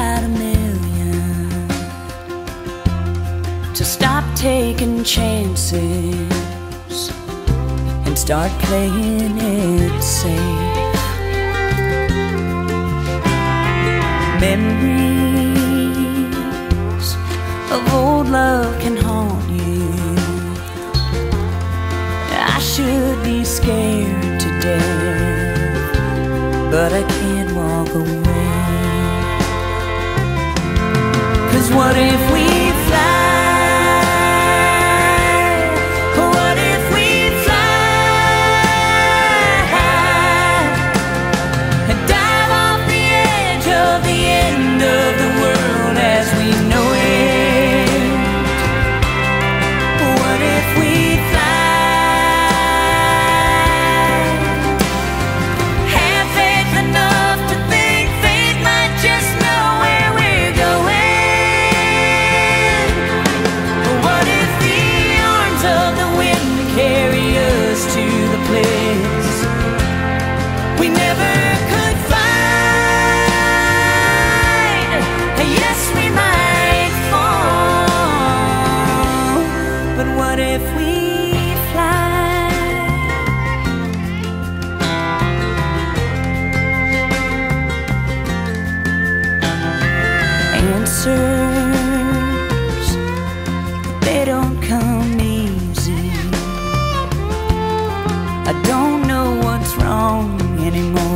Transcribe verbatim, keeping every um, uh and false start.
out a million to stop taking chances and start playing it safe. Memories of old love can haunt you. I should be scared to death, but I can't walk away. 'Cause what if we fly? What if we fly and dive off the edge of the end of the world as we know it? What if we fly? Have faith enough to think fate might just know where we're going. What if the arms of the wind carry us to the place we never could find? Yes, we might fall, but what if we fly? Answers, they don't come easy. I don't know what's wrong anymore.